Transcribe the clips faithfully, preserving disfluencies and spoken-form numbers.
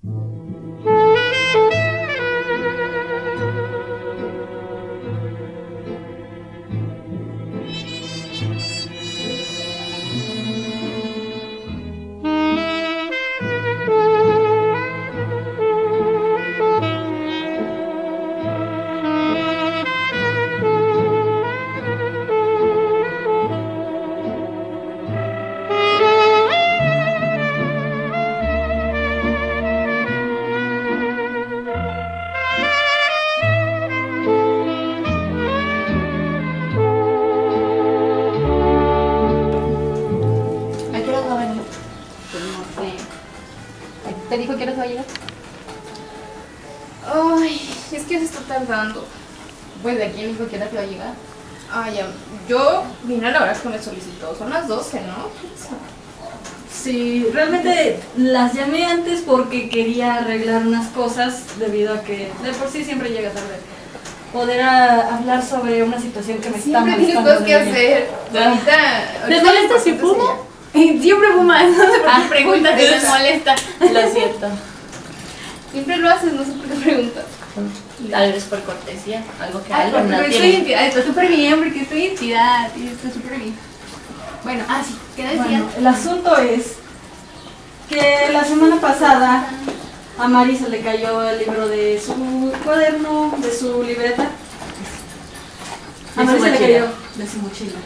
¿Te dijo que ahora se va a llegar? Ay, es que se está tardando. Pues, ¿de quién dijo que ahora se va a llegar? Ah, ya. Yo vine a la hora que me solicitó. Son las doce, ¿no? Sí, realmente las llamé antes porque quería arreglar unas cosas debido a que de por sí siempre llega tarde. Poder a, hablar sobre una situación que me está Siempre tienes molestando. cosas que hacer. Ahorita... ¿Les molesta si fumo? Siempre fumas, no sé por qué Ah, preguntas si les molesta. Lo siento. Siempre lo haces, no sé por qué preguntas. Tal vez por cortesía, algo que Ay, algo porque no estoy tiene. en entidad, está súper bien, porque estoy en entidad y está súper bien. Bueno, ah, sí, ¿qué decías? Bueno, el asunto es que la semana pasada a Mari se le cayó el libro de su cuaderno, de su libreta. A De Mari su se le mochila. cayó de su mochila.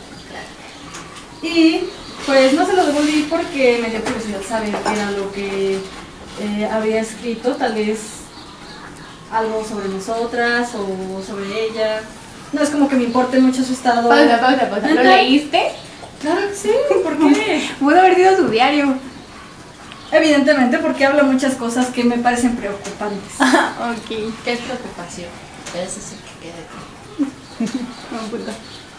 Y pues no se lo devolví porque me dio curiosidad saber qué era lo que eh, había escrito, tal vez algo sobre nosotras o sobre ella. No es como que me importe mucho su estado. Pausa, pausa, pausa. ¿Lo ¿Neta? leíste? Claro que sí, ¿por qué? Pudo haber sido su diario. Evidentemente porque habla muchas cosas que me parecen preocupantes. Ok. ¿Qué es preocupación? Es decir, que quede Buen punto.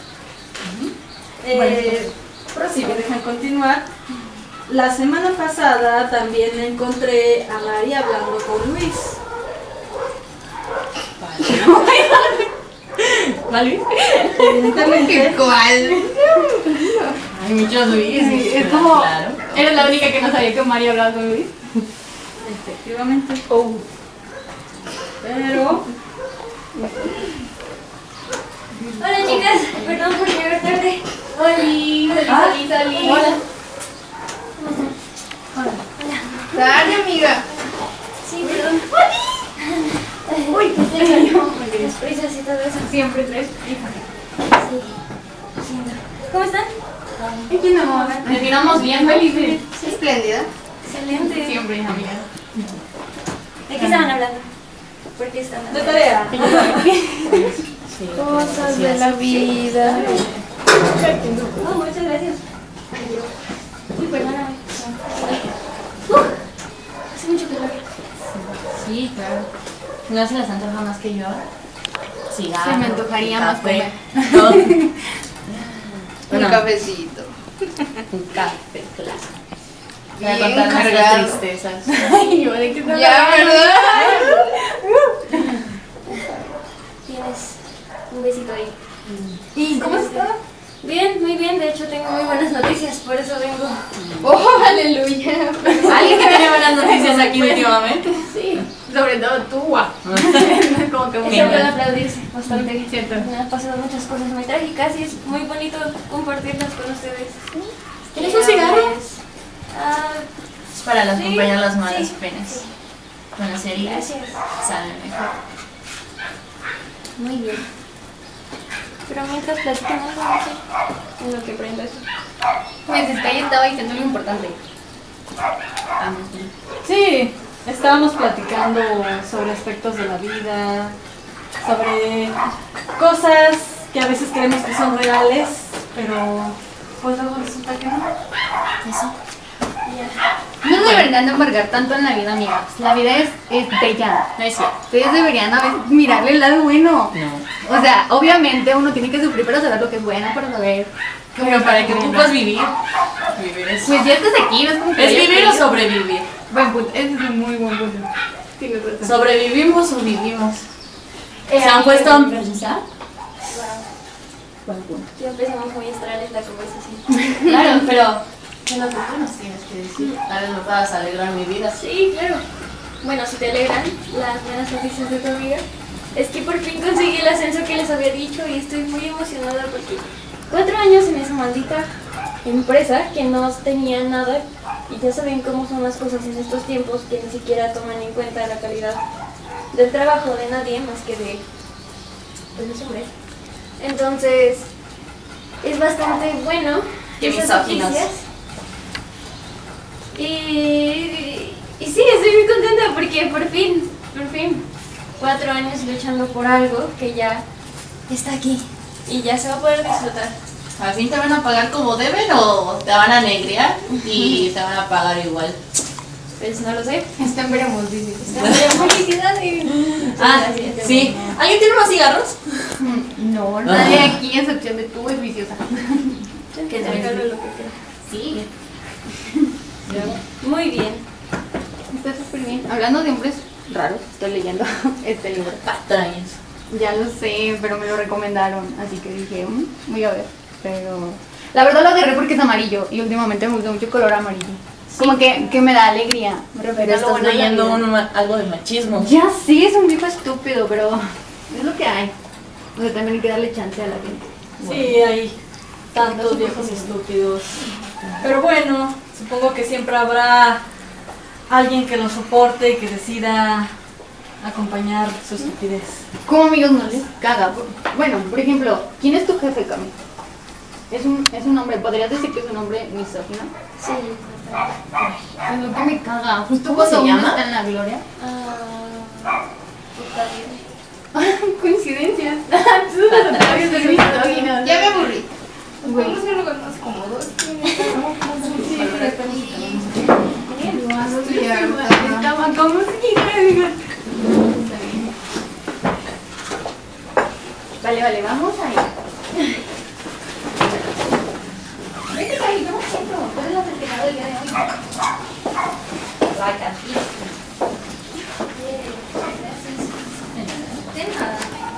Eh, prosigue, dejan continuar. La semana pasada también encontré a Mari hablando con Luis. ¿Vale? Evidentemente. ¿Cuál? Hay muchos Luis. Sí, es claro, como... claro. Eres la única que no sabía que María hablaba con Luis. Efectivamente. Oh. Pero Hola chicas, perdón por llegar tarde. Oli, Oli, Ah, Oli, Oli. hola. ¿Cómo están? Hola. Dale, amiga. Sí, perdón. Uy, estoy con las prisas y todo eso. Siempre tres. Sí, siento. ¿Cómo están? ¿Y quién no? Nos miramos bien felices. Espléndida. Excelente. Siempre, amiga. ¿De qué estaban hablando? ¿Por qué estaban De hablando? tarea. Sí, Cosas de la vida. Oh, muchas gracias. Uy, perdóname. Uh, hace mucho calor. Sí, claro. ¿No se les antoja más que yo? Sí, Se me antojaría más comer. Todo. Un Bueno, cafecito. un café, claro. Bien Para contar cargado. nuestras tristezas. Ay, yo de qué te Ya, ¿verdad? Tienes un besito ahí. ¿Y cómo está? Bien, muy bien. De hecho, tengo muy buenas noticias, por eso vengo. Oh, aleluya. Alguien que tiene buenas noticias aquí últimamente. Sí, sobre todo tú, guau. Como que muy Eso puede bien. aplaudirse bastante. Sí, cierto. Me han pasado muchas cosas muy trágicas y es muy bonito compartirlas con ustedes. ¿Tienes Y un cigarro? a veces, ah, Es para Sí, acompañar las malas sí, penas. sí. Con las heridas Gracias. saben mejor. Muy bien. Pero mientras platicamos, no sé, en lo que prendo eso. Pues es que ahí estaba diciendo lo importante. Vamos bien. Sí, estábamos platicando sobre aspectos de la vida, sobre cosas que a veces creemos que son reales, pero pues luego resulta que no. Eso. No deberían de amargar tanto en la vida, amigas. La vida es, es bella. No es cierto. Ustedes deberían a veces mirarle el lado bueno. No. O sea, obviamente uno tiene que sufrir para saber lo que es bueno, para saber. Pero para que tú puedas vivir. Vivir es. Pues ya estás aquí, no es como que. ¿Es hayas vivir o querido. sobrevivir? Buen punto, ese es un muy buen punto. Tienes razón. ¿Sobrevivimos o vivimos? Eh, ¿Se han puesto a pensar? Wow. Buen punto. Ya empezamos muy astrales la conversación. Claro, pero ¿qué es lo que tú nos tienes que decir? Tal vez me puedas alegrar mi vida. Sí, claro. bueno, si te alegran las buenas noticias de tu amiga, es que por fin conseguí el ascenso que les había dicho y estoy muy emocionada porque cuatro años en esa maldita empresa que no tenía nada y ya saben cómo son las cosas en estos tiempos que ni siquiera toman en cuenta la calidad del trabajo de nadie más que de pues los hombres. Entonces es bastante bueno Qué esas misóginos. noticias. Y, y, y sí, estoy muy contenta porque por fin, por fin, cuatro años luchando por algo que ya está aquí y ya se va a poder disfrutar. ¿Al fin te van a pagar como deben o te van a negrear y te van a pagar igual? Pues no lo sé. Están veremos, dice. Felicidades. Ah, sí. ¿Alguien tiene unos cigarros? No, nadie aquí a excepción de tú es viciosa. Que te regalo lo que quieras. Sí. Muy bien. Está súper bien. Hablando de hombres raros, estoy leyendo este libro. Patrañas. Ya lo sé, pero me lo recomendaron, así que dije, "Mm, voy a ver". Pero la verdad lo agarré porque es amarillo y últimamente me gusta mucho el color amarillo. Como que, que me da alegría. Me refiero Pero a lo estás bueno de la leyendo vida. un ma- algo de machismo. Ya sí, es un viejo estúpido, pero es lo que hay. O sea, también hay que darle chance a la gente. Sí, hay tantos viejos estúpidos. Pero bueno, supongo que siempre habrá alguien que lo soporte y que decida acompañar su estupidez. Como amigos no les caga. Bueno, por ejemplo, ¿quién es tu jefe, Cami? Es un, es un hombre, ¿podrías decir que es un hombre misógino? Sí. Es lo que me caga. Justo ¿Cómo cuando se uno llama? está en la gloria. Ah, Octavio. Coincidencias. Tú no sabes de misóginos. Ya me aburrí. Güey. Vamos a un lugar más cómodo. Estaba como si digo. Vale, vale, vamos ahí. Vete, Cari, toma asiento. Tú eres la festejada del día de hoy. La catita. De nada.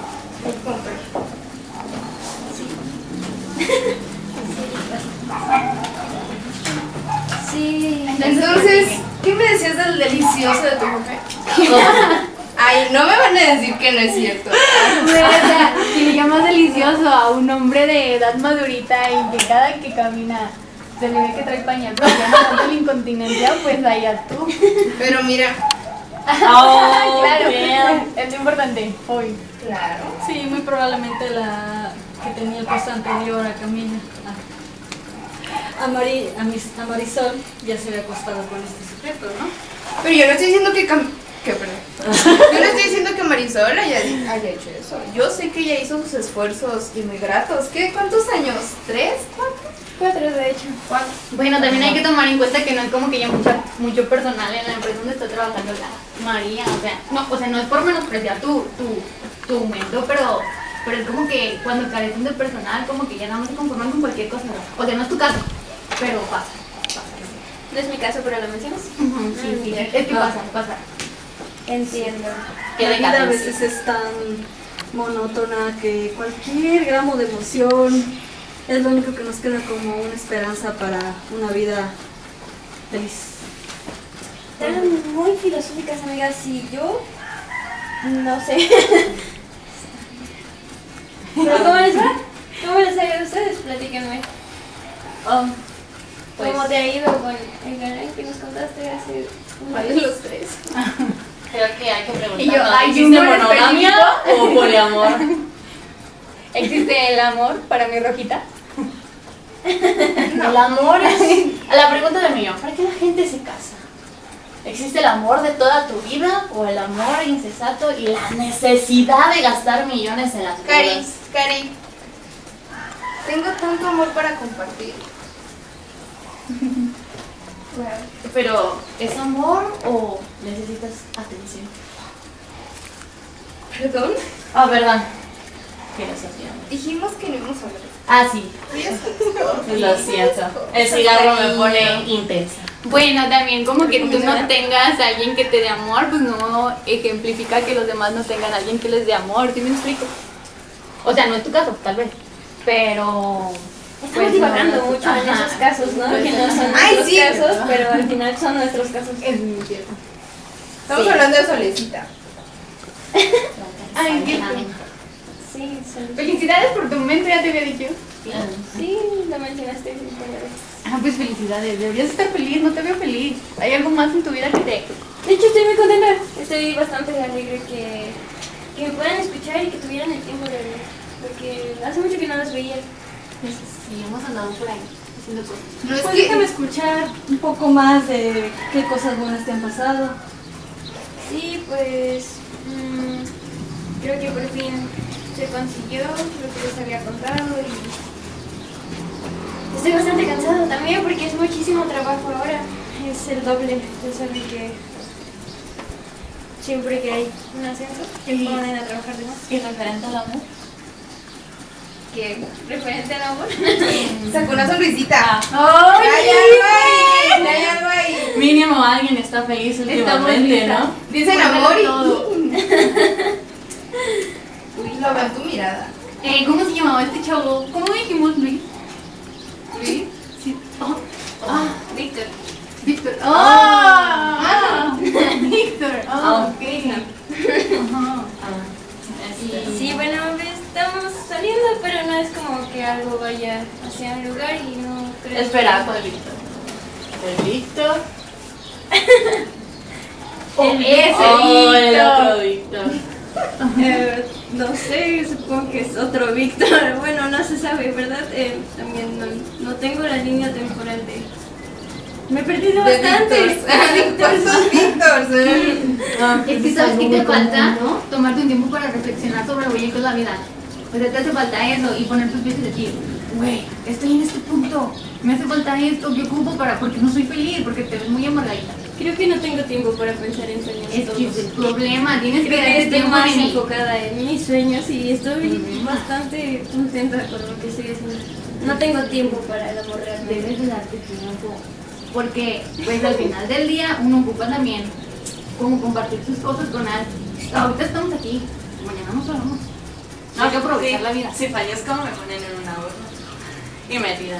Sí. Entonces, ¿qué me decías del delicioso de tu jefe? Ay, no me van a decir que no es cierto. Güey, o sea, si le llamas delicioso a un hombre de edad madurita y que cada que camina se le ve que trae pañal porque ya no tanto la incontinencia, pues allá tú. Pero mira, Oh, Claro, bien. es lo importante hoy. claro. Sí, muy probablemente la que tenía el puesto anterior a Camila. A, a, Mari, a, mis, a Marisol ya se había acostado con este sujeto, ¿no? Pero yo no estoy diciendo que Cam... ¿Qué, perdón? Yo no estoy diciendo que Marisol haya, haya hecho eso. Yo sé que ella hizo sus esfuerzos y muy gratos. ¿Qué? ¿Cuántos años? ¿Tres? ¿Cuatro? Cuatro, de hecho. ¿Cuatro? Bueno, también hay que tomar en cuenta que no es como que haya mucha, mucho personal en la empresa donde está trabajando la María, o sea, no, o sea, no es por menospreciar tu, tu, tu aumento, pero, pero es como que cuando carecen de personal, como que ya nada más se conforman con cualquier cosa, ¿no? O sea, no es tu caso, pero pasa, pasa. No es mi caso, pero lo mencionas. Ujú, sí, sí, es que pasa, pasa. Entiendo. Qué La vida a decadencia. veces es tan monótona que cualquier gramo de emoción es lo único que nos queda como una esperanza para una vida feliz. Están muy filosóficas, amigas, y yo no sé. ¿Pero cómo les va? ¿Cómo les ha ido a ustedes? Platíquenme. Oh, pues, ¿Cómo te ha ido con el galán que nos contaste hace un ¿Cuál de mes? los tres? creo que hay que preguntar. Y yo, ¿no? ¿hay ¿Existe un nombre monogamia o poliamor? ¿Existe el amor para mi rojita? El amor es... La pregunta del millón, ¿para qué la gente se casa? ¿Existe el amor de toda tu vida o el amor incesato y la necesidad de gastar millones en las Cari, bodas? Cari. Tengo tanto amor para compartir. Pero, ¿es amor o necesitas atención? ¿Perdón? Ah, verdad. ¿Qué estás haciendo? Dijimos que no íbamos a hablar. Ah, sí. Tú ya sabes. Lo siento. El cigarro me pone intensa. Bueno, también como que tú no tengas a alguien que te dé amor, pues no ejemplifica que los demás no tengan a alguien que les dé amor, ¿sí me explico? O sea, no es tu caso, tal vez, pero... Estamos pues, divagando no, mucho en ajá. esos casos, ¿no? Pues, Que no son Ay, nuestros sí. casos, pero al final son nuestros casos. Es muy cierto. Estamos Sí. hablando de Solecita. Ay, qué Sí, son- Felicidades por tu momento, ya te había dicho. sí, lo mencionaste cinco veces. Ah, pues felicidades, deberías estar feliz, no te veo feliz. ¿Hay algo más en tu vida que te... De hecho, estoy muy contenta. Estoy bastante alegre que, que me puedan escuchar y que tuvieran el tiempo de hablar. Porque hace mucho que no los veía. Sí, hemos andado por ahí haciendo cosas. No es Pues que déjame escuchar un poco más de qué cosas buenas te han pasado. Sí, pues mm, creo que por fin se consiguió lo que les había contado y estoy bastante cansada también porque es muchísimo trabajo ahora. Es el doble. Ya saben que siempre que hay un ascenso, que Sí. ponen a trabajar de más. ¿Y referente al amor? Que referente al amor. sacó una sonrisita. ¡Ay! Hay algo ahí, hay algo ahí. Mínimo alguien está feliz últimamente, ¿no? Dicen Cuéntalo amor y todo. Uy, lo veo en tu mirada. Eh, ¿Cómo se llamaba este chavo? ¿Cómo dijimos, Luis? ¿Sí? Sí. Oh. Ah, Víctor. Víctor. ¡Oh! Ah. Ah. Víctor. Oh, Ah. ok. Ajá. Este, Sí, bueno, estamos saliendo, pero no es como que algo vaya hacia un lugar y no creo. Espera, ¿cuál Víctor? ¿El Víctor? Oh, ese Oh, el Víctor. otro Víctor. Eh, no sé, supongo que es otro Víctor. Bueno, no se sabe, ¿verdad? Eh, también no, no tengo la línea temporal de. Me he perdido De bastante. Víctors. ¿Cuántos Víctors? eh? Es que sabes que te falta, ¿no? Tomarte un tiempo para reflexionar sobre lo bella que es la vida. O sea, te hace falta eso y poner tus pies y decir, güey, estoy en este punto, me hace falta esto, ¿qué ocupo para? Porque no soy feliz, porque te ves muy amargadita. Creo que no tengo tiempo para pensar en sueños. Es que todos. es el problema, tienes que Creo que darte estoy tiempo más en mí. enfocada en mis sueños y estoy bastante contenta con lo que estoy haciendo. No tengo tiempo para el amor realmente. Debes de darte tiempo. Porque, pues al final del día, uno ocupa también como compartir sus cosas con alguien. Ahorita estamos aquí, mañana nos vamos. No hay que aprovechar la vida. Si fallezco me ponen en una horna y me tiran.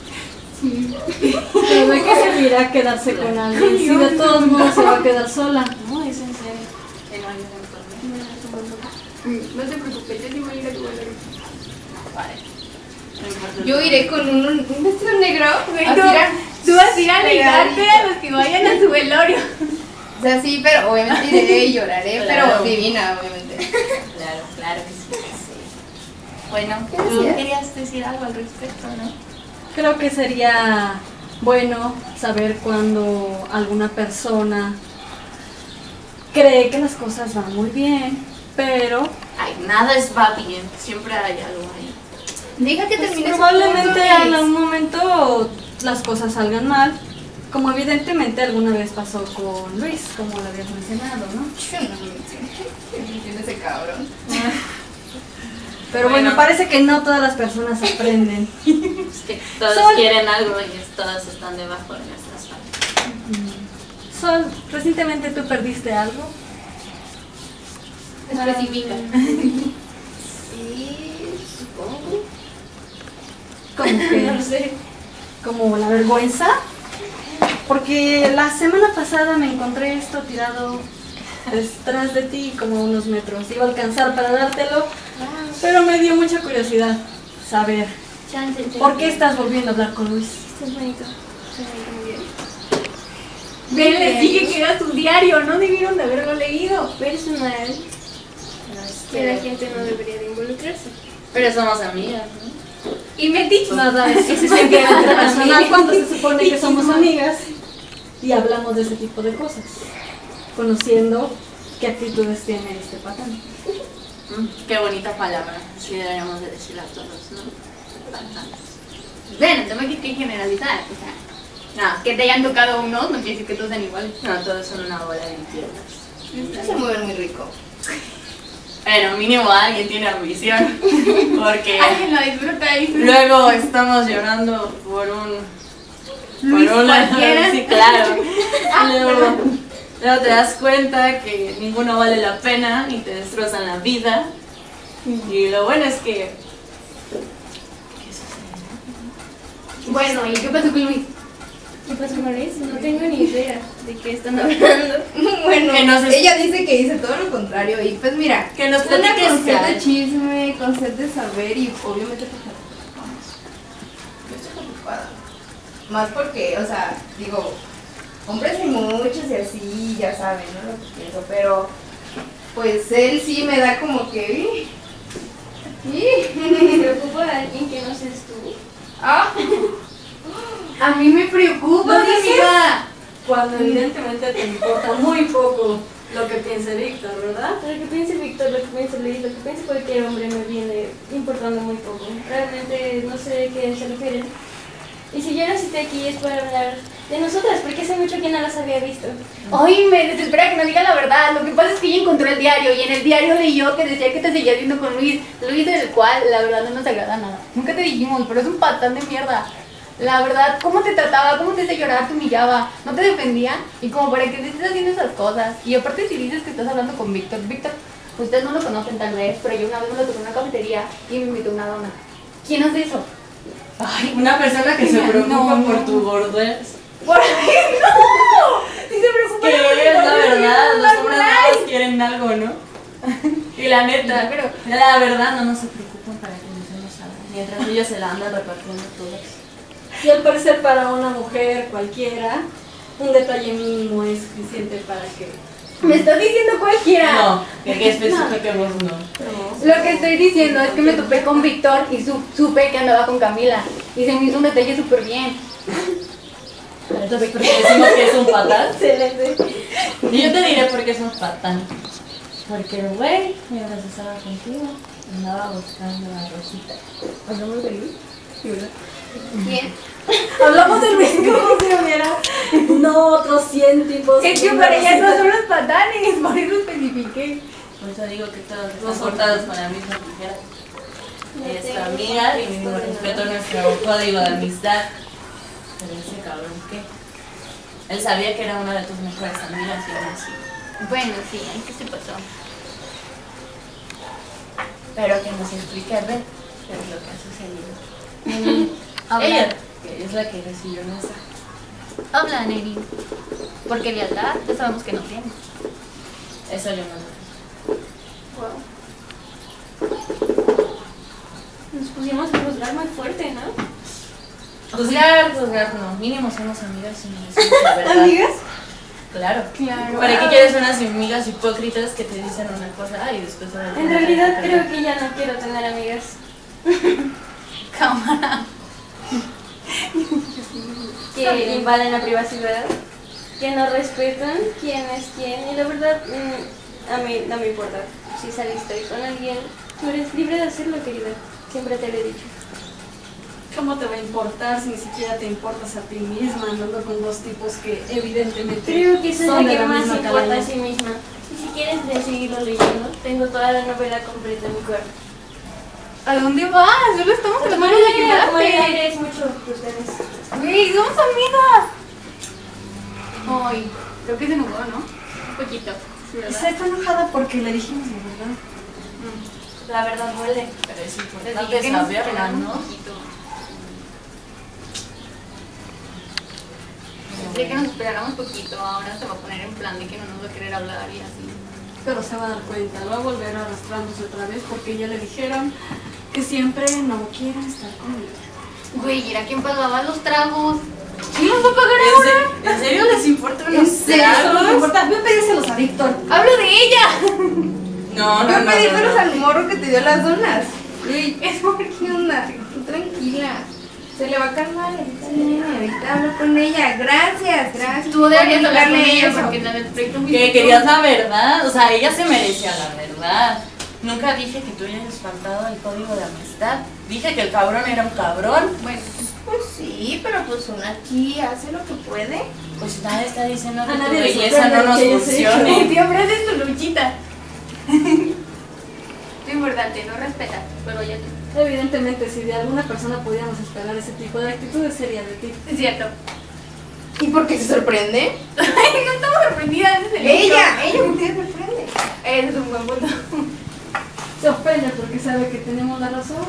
Pero ¿de qué servirá quedarse con alguien si de todos modos se va a quedar sola? No, es en serio. Y no hay ningún problema. No te preocupes, yo sí voy a ir a tu velorio. Vale. No importa. Yo iré con un, un vestido negro. Güey, así tú, era, tú vas a ir a pegadito. ligarte a los que vayan a su velorio. O sea, sí, pero obviamente iré y lloraré, Claro. pero divina, obviamente. Claro, claro que sí. sí. Bueno, ¿Qué tú decías? querías decir algo al respecto, ¿no? Creo que sería bueno saber cuando alguna persona cree que las cosas van muy bien, pero Ay, nada es va bien, siempre hay algo ahí. Deja que pues, termine su probablemente punto, en Luis. algún momento las cosas salgan mal, como evidentemente alguna vez pasó con Luis, como lo habías mencionado, ¿no? Entiende ese cabrón. Pero bueno, Bueno. parece que no todas las personas aprenden. Es que todos Sol. quieren algo y todos están debajo de nuestras manos. Sol, recientemente tú perdiste algo. Especifica. Sí, supongo. Como No que, lo sé. como la vergüenza. Porque la semana pasada me encontré esto tirado detrás de ti como a unos metros. Iba a alcanzar para dártelo, pero me dio mucha curiosidad saber Chance, chance. por qué estás volviendo a hablar con Luis. Esto es bonito. Esto es bonito, muy bien. Ven, les dije que era tu diario, no debieron de haberlo leído. Personal, que la Pero, gente no debería de involucrarse. pero somos amigas, ¿no? Y me dicho. Nada es simplemente personal cuando se supone que somos amigas y hablamos de ese tipo de cosas, conociendo qué actitudes tiene este patán. Mm, qué bonita palabra, así deberíamos de decirla todos, ¿no? Patanes. Ven, no me que generalizar. O sea, No, que te hayan tocado unos no quiere decir que todos sean iguales. no, todos son una bola de infiernos. Se mueven muy rico. Pero mínimo alguien tiene ambición, porque Alguien lo disfruta y luego estamos llorando por un... Luis por una... cualquiera. Sí, claro. Luego, luego te das cuenta que ninguno vale la pena y te destrozan la vida. Y lo bueno es que... ¿Qué sucede? Bueno, ¿y qué pasó con Luis? ¿Qué pasó con Luis? No tengo ni idea de qué están hablando. Bueno, Que nos es- ella dice que dice todo lo contrario. Y pues mira, Que nos una platiques, con sed Kat. de chisme, con sed de saber y obviamente pues vamos. Yo estoy preocupada. Más porque, o sea, digo, hombres hay muchos y así, ya saben, ¿no? Lo que pienso, pero pues él sí me da como que... Me preocupa a alguien que no seas tú. Ah, a mí me preocupa, ¿Lo dices? amiga. Cuando evidentemente te importa muy poco lo que piense Víctor, ¿verdad? Lo que piense Víctor, lo que piense Luis, lo que piense cualquier hombre me viene importando muy poco. Realmente no sé a qué se refieren. Y si yo no cité aquí es para hablar de nosotras, porque hace mucho que no las había visto. Ay, me desespera que no diga la verdad. Lo que pasa es que ella encontró el diario y en el diario leyó que decía que te seguías viendo con Luis. Luis del cual la verdad no nos agrada nada. Nunca te dijimos, pero es un patán de mierda. La verdad, cómo te trataba, cómo te hacía llorar, te humillaba, no te defendía. Y como para que te estés haciendo esas cosas. Y aparte si dices que estás hablando con Víctor, Víctor, ustedes no lo conocen tal vez, pero yo una vez me lo tocé en una cafetería y me invitó una dona. ¿Quién hace eso? Ay, una persona que se preocupa No, no. por tu gordez. ¡Por ahí no! Si se preocupa Que por mi es la gordura, verdad, no los la hombres like. nada más quieren algo, ¿no? Y la neta, Sí, pero- la verdad no, no se preocupan para que nos demos algo. Mientras ellos se la andan repartiendo todos. Y al parecer para una mujer cualquiera, un detalle mínimo es suficiente para que... Me estás diciendo cualquiera. No, que, que especifiquemos no. Lo que estoy diciendo es que me topé con Víctor y su- supe que andaba con Camila. Y se me hizo un detalle súper bien. Entonces, porque decimos que es un patán. Excelente. Y yo te diré por qué es un patán. Porque el güey, mientras estaba contigo, andaba buscando a Rosita. ¿Hablamos de Luis? Sí, ¿verdad? ¿Quién? Hablamos de Luis como si hubiera no otros cien tipos. Es que para ella no son los patanes, por eso especifiqué. Por eso digo que todos están cortados con la misma tijera. Ella es tu amiga y mismo respeto nuestro código de amistad. Pero ese cabrón, ¿qué? Él sabía que era una de tus mejores amigas y aún así. Bueno, sí, ahí que se pasó. Pero que nos explique a ver qué es lo que ha sucedido. Habla, Ella, que es la que recibió el mensaje. habla, Neri. Porque lealtad ya sabemos que no tiene. Eso yo no lo Wow. Nos pusimos a juzgar muy fuerte, ¿no? Juzgar, juzgar, no. Mínimo somos amigas y nos decimos la verdad. ¿Amigas? Claro. Claro. ¿Para qué quieres unas amigas hipócritas que te dicen una cosa y después otra cosa? En realidad creo que ya no quiero tener amigas. Cámara. Que invaden la privacidad, que no respetan quién es quién. Y la verdad, mm, a mí no me importa. Si saliste con alguien, tú eres libre de hacerlo, querida. Siempre te lo he dicho. ¿Cómo te va a importar si ni siquiera te importas a ti misma andando con dos tipos que evidentemente Creo que eso es son la de que la más misma importa a calaña? sí misma. Y si quieres de seguirlo leyendo, tengo toda la novela completa en mi cuerpo. ¿A dónde vas? Solo estamos Pues tratando bueno, de ya, como el ayudarte. aire es mucho de ustedes. Güey, somos amigas. Ay, creo que se enojó, ¿no? Un poquito. Está enojada porque le dijimos la verdad. La verdad duele, pero es Les importante dije que nos saberla, esperaran un ¿no? poquito. Pensé que nos esperáramos poquito, ahora se va a poner en plan de que no nos va a querer hablar y así. Pero se va a dar cuenta, va a volver arrastrándose otra vez porque ya le dijeron que siempre no quieren estar con ella. Güey, ¿era quien pagaba los tragos? ¿Quién nos va a pagar ¿En ahora? serio, ¿En serio les importa ¿En unos serio? Eso no me tragos? importa. Voy a pedírselos a Víctor. ¡Hablo de ella! No, no, Yo no. pedí no, pelos no. al morro que te dio las donas. Uy, es por qué onda. Tú tranquila. Se le va a calmar. Ahorita viene, ahorita hablo con ella. Gracias, gracias. Tú deberías por hablar con explicarle ella eso. porque la del proyecto Que querías la verdad, o sea, ella se merecía la verdad. Nunca dije que tú hayas faltado al código de amistad. Dije que el cabrón era un cabrón. Bueno, Pues sí, pero pues una aquí hace lo que puede. Pues nadie está diciendo que A tu nadie le belleza sorprende no lo nos que hayas hecho. funcione. siempre haces tu luchita. Es importante, no respetas, pero ya tú. Evidentemente, si de alguna persona pudiéramos esperar ese tipo de actitudes, sería de ti. Es cierto. ¿Y por qué se sorprende? Ay, no estamos sorprendidas, ese es el Ella, ella, ¿por qué se sorprende? hecho. Ese es un buen punto. Se ofende porque sabe que tenemos la razón.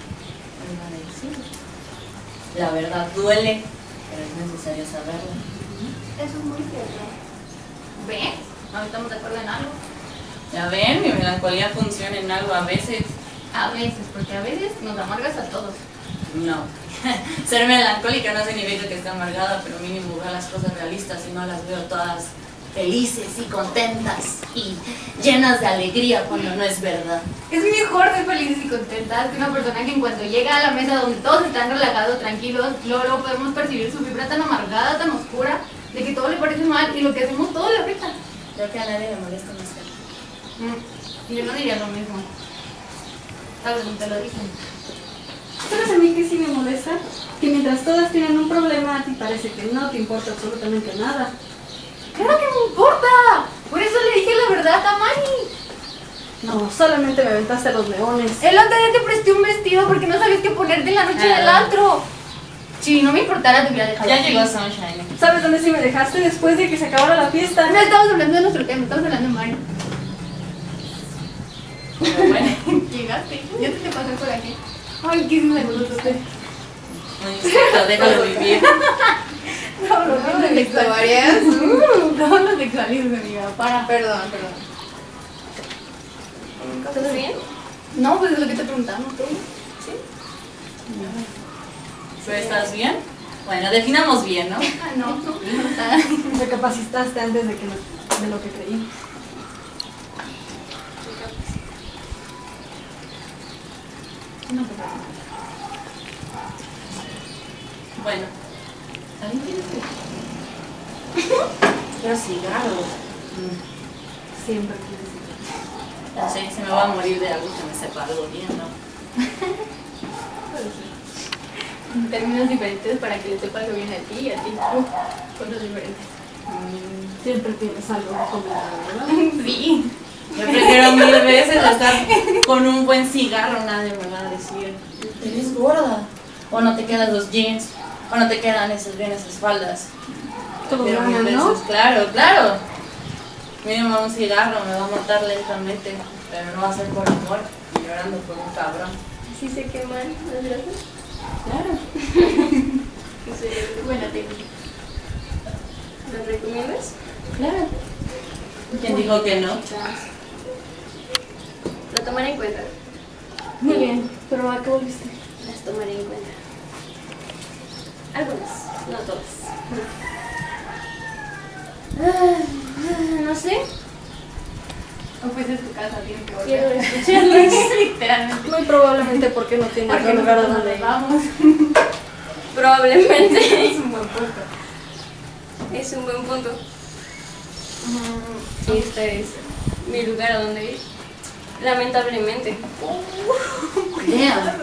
La verdad duele, pero es necesario saberlo. Eso es muy cierto. ¿Ves? no estamos de acuerdo en algo. Ya ven, mi melancolía funciona en algo a veces. A veces, porque a veces nos amargas a todos. No. Ser melancólica no significa que esté amargada, pero mínimo veo las cosas realistas y no las veo todas felices y contentas y llenas de alegría cuando no es verdad. Es mejor ser felices y contentas que una persona que en cuanto llega a la mesa donde todos están relajados, tranquilos, luego, luego podemos percibir su vibra tan amargada, tan oscura, de que todo le parece mal y lo que hacemos todo le afecta. Creo que a nadie le molesta más que Mm, Yo no diría lo mismo. Tal vez no te lo dicen. ¿Sabes a mí que sí me molesta? Que mientras todas tienen un problema, a ti parece que no te importa absolutamente nada. ¡Claro que me importa! Por eso le dije la verdad a Manny. No, solamente me aventaste a los leones. El otro día te presté un vestido porque no sabías qué ponerte en la noche Ah. del antro. Si no me importara, te hubiera dejado. Ya así. llegó Sunshine. ¿Sabes dónde sí me dejaste después de que se acabara la fiesta? No estamos hablando de nuestro tema, estamos hablando de Manny. Pero bueno, Llegaste. Ya te te pasó por aquí. Ay, qué me gustaste. no insisto, déjalo vivir. No, no, No, no, he visto varias. no lo sexualizo, amiga. Para. Perdón, perdón. ¿Todo bien? No, pues es lo que te preguntamos, tú. ¿Tú estás bien? Bueno, definamos bien, ¿no? Ah, no, no. no está. Recapacitaste antes de, que lo, de lo que creí. No te preocupes. Bueno, ¿alguien quiere cigarro? Quiero cigarros. Mm. Siempre quieres ir. Ya sé, se me va a morir de algo que me sepa algo bien, ¿no? En términos diferentes para que le sepa algo bien a ti y a ti. Uf, cosas diferentes. Mm, Siempre tienes algo que comentar, ¿verdad? Sí. Yo prefiero mil veces estar con un buen cigarro, nadie me va a decir, eres gorda, o no te quedan los jeans, o no te quedan esas bien esas faldas. Todo Pero mil ganan, ¿no? veces, claro, claro. Mínimo un cigarro me va a matar lentamente, pero no va a ser por amor, llorando por un cabrón. Sí se queman las grasas. Claro. Buena técnica. ¿Las recomiendas? Claro. ¿Quién dijo que no? Lo tomaré en cuenta. Muy bien, pero ¿a qué volviste? Las tomaré en cuenta. Algunas, no todas. Ah, ah, no sé, O pues es tu casa, tienes que quiero volver. escucharlas. Literalmente. Muy probablemente porque no tienes Porque otro lugar nosotros donde nos vamos. Probablemente. Es un buen punto. Es un buen punto. Este es mi lugar a donde ir. Lamentablemente. Damn.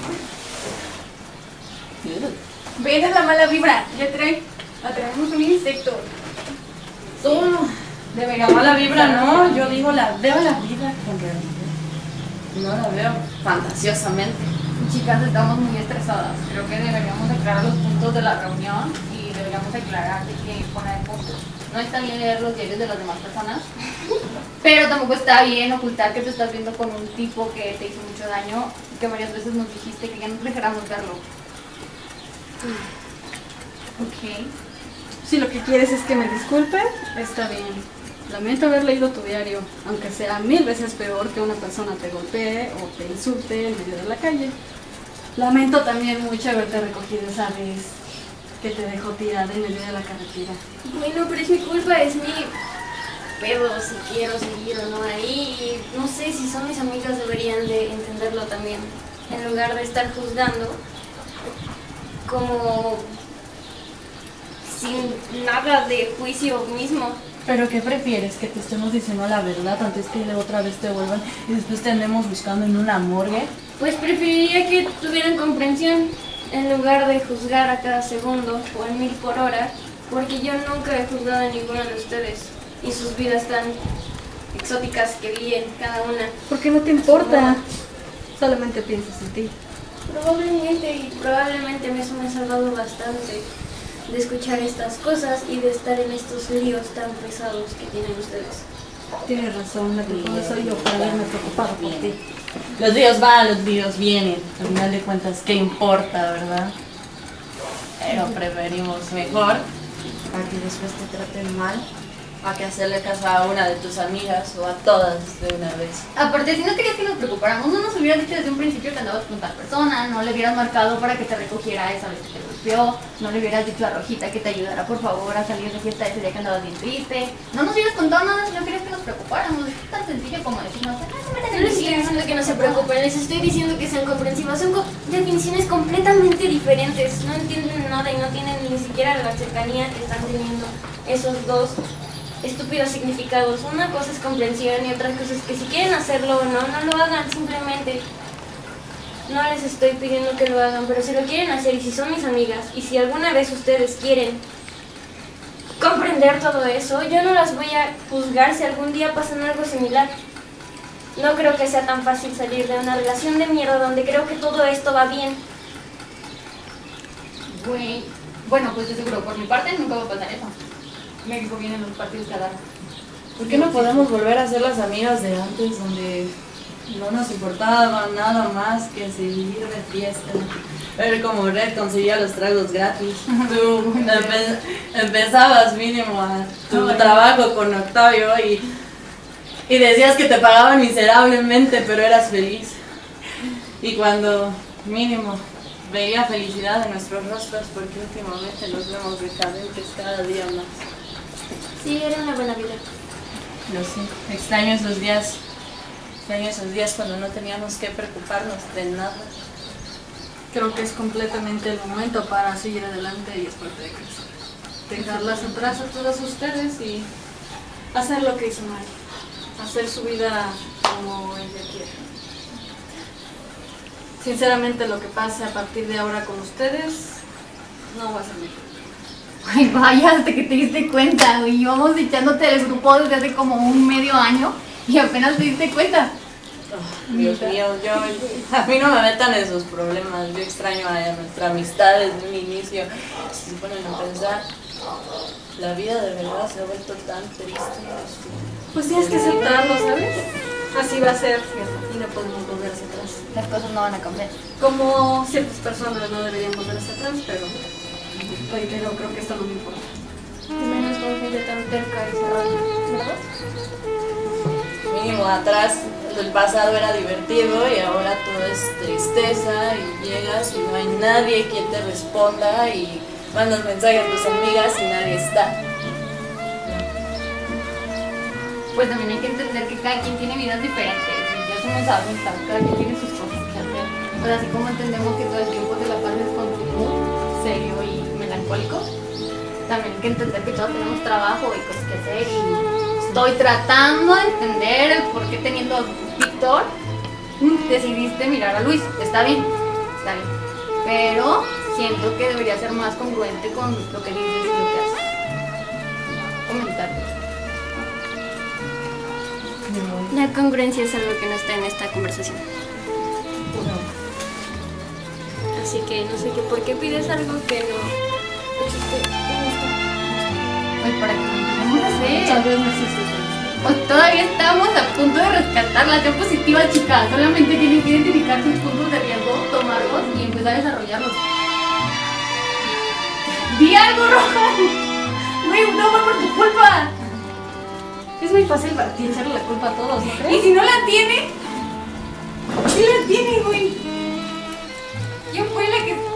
Ven, es la mala vibra. Ya trae. Atraemos un insecto. Toma. Debería La mala vibra no, yo digo la veo la vida con realidad. No la veo fantasiosamente. Chicas, estamos muy estresadas. Creo que deberíamos aclarar los puntos de la reunión y deberíamos aclarar de que poner puntos. No está bien leer los diarios de las demás personas, pero tampoco está bien ocultar que te estás viendo con un tipo que te hizo mucho daño y que varias veces nos dijiste que ya no dejáramos verlo. Ok. Si lo que quieres es que me disculpe, está bien. Lamento haber leído tu diario, aunque sea mil veces peor que una persona te golpee o te insulte en medio de la calle. Lamento también mucho haberte recogido esa vez que te dejó tirada en medio de la carretera. Bueno, pero es mi culpa, es mi pedo si quiero seguir o no ahí. Y no sé si son mis amigas, deberían de entenderlo también. En lugar de estar juzgando como sin nada de juicio mismo. ¿Pero qué prefieres? ¿Que te estemos diciendo la verdad antes que otra vez te vuelvan y después te andemos buscando en una morgue? Pues preferiría que tuvieran comprensión en lugar de juzgar a cada segundo o a mil por hora, porque yo nunca he juzgado a ninguno de ustedes y sus vidas tan exóticas que viven cada una. ¿Por qué no te importa? Solamente piensas en ti. Probablemente, y probablemente eso me ha salvado bastante de escuchar estas cosas y de estar en estos líos tan pesados que tienen ustedes. Tienes razón, la culpable soy yo por haberme preocupado por ti. Los días van, los días vienen. Al final de cuentas, ¿qué importa, verdad? Pero preferimos mejor a que después te traten mal a que hacerle caso a una de tus amigas o a todas de una vez. Aparte, si no querías que nos preocupáramos, no nos hubieras dicho desde un principio que andabas con tal persona, no le hubieras marcado para que te recogiera esa vez que te golpeó, no le hubieras dicho a Rojita que te ayudara por favor a salir de fiesta ese día que andabas bien triste, no nos hubieras contado nada si no querías que nos preocupáramos. Es tan sencillo como decirnos, "Ah, se meten No en les mi estoy vida". diciendo que no se preocupen, les estoy diciendo que sean comprensivas. Son co- definiciones completamente diferentes. No entienden nada y no tienen ni siquiera la cercanía que están teniendo esos dos estúpidos significados. Una cosa es comprensión y otra cosa es que si quieren hacerlo o no, no lo hagan simplemente. No les estoy pidiendo que lo hagan, pero si lo quieren hacer y si son mis amigas y si alguna vez ustedes quieren comprender todo eso, yo no las voy a juzgar si algún día pasan algo similar. No creo que sea tan fácil salir de una relación de mierda donde creo que todo esto va bien. Güey, bueno, pues te seguro, por mi parte nunca va a pasar eso. México viene en los partidos cada año. ¿Por qué no podemos volver a ser las amigas de antes, donde no nos importaba nada más que seguir de fiesta? Ver cómo Red conseguía los tragos gratis. Tú empe- empezabas mínimo a tu trabajo con Octavio y, y decías que te pagaban miserablemente, pero eras feliz. Y cuando mínimo veía felicidad en nuestros rostros, porque últimamente nos vemos decadentes cada día más. Sí, era una buena vida. Lo sé, extraño esos días, extraño esos días cuando no teníamos que preocuparnos de nada. Creo que es completamente el momento para seguir adelante y es parte de crecer. Dejarlas atrás a todas ustedes y hacer lo que hizo Mari. Hacer su vida como ella quiere. Sinceramente, lo que pase a partir de ahora con ustedes no va a ser mi problema. Ay, vaya, hasta que te diste cuenta, güey. Íbamos echándote del grupo desde hace como un medio año y apenas te diste cuenta. Oh, Dios mío, yo, a mí no me metan en sus problemas. Yo extraño a nuestra amistad desde un inicio. Si se ponen a pensar, la vida de verdad se ha vuelto tan triste. Pues tienes que aceptarlo, ¿sabes? Así va a ser y no podemos volver hacia atrás. Las cosas no van a cambiar. Como ciertas personas no deberían volver hacia atrás, pero reitero, creo que esto no me importa. Y menos con gente tan terca y cerrada, ¿verdad? Mínimo atrás, el pasado era divertido y ahora todo es tristeza y llegas y no hay nadie quien te responda y mandas mensajes a tus amigas y nadie está. Pues también hay que entender que cada quien tiene vidas diferentes. Y ya somos adultas, cada quien tiene sus cosas que hacer. Pero así como entendemos que todo el tiempo te la pases con tu mood serio y melancólico, también hay que entender que todos tenemos trabajo y cosas que hacer. Y estoy tratando de entender el por qué teniendo a Víctor decidiste mirar a Luis. Está bien, está bien. Pero siento que debería ser más congruente con lo que dices y lo que haces. Comentar. La congruencia es algo que no está en esta conversación. Así que no sé qué por qué pides algo que no existe en esto. Pues para que lo empecemos a hacer. Tal vez no existe eso. Pues todavía estamos a punto de rescatar la acción positiva, chicas. Solamente tienen que identificar sus puntos de riesgo, tomarlos y empezar a desarrollarlos. ¡Di algo, Roja! Güey, no fue por tu culpa. Es muy fácil para ti echarle la culpa a todos, ¿no Y crees? si no la tiene, sí la tiene, güey. ¿Quién fue la que...?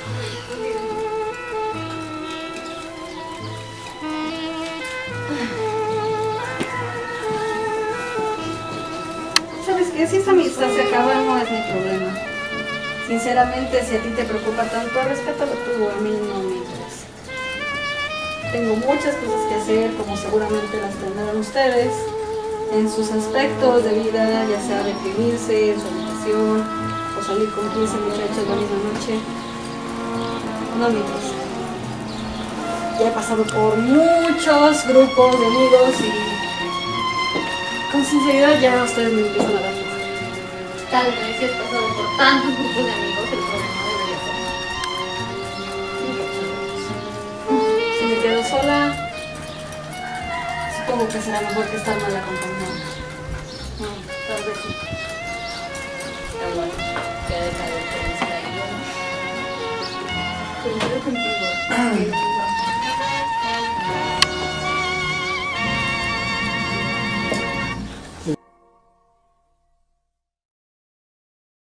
¿Sabes qué? Si esta amistad se acaba, no es mi problema. Sinceramente, si a ti te preocupa tanto, rescátalo tú, a mí no me interesa. Tengo muchas cosas que hacer, como seguramente las tendrán ustedes, en sus aspectos de vida, ya sea deprimirse en su habitación o salir con quince muchachos la misma noche. No me interesa. Ya he pasado por muchos grupos de amigos y con sinceridad ya ustedes me empiezan a dar flojera. Tal vez si has pasado por tantos grupos de amigos, el problema debería ser. Si me quedo sola, supongo que será mejor que estar mal acompañada. Mm, tal vez sí. Pero bueno, que deja de pensar yo. Coincido contigo.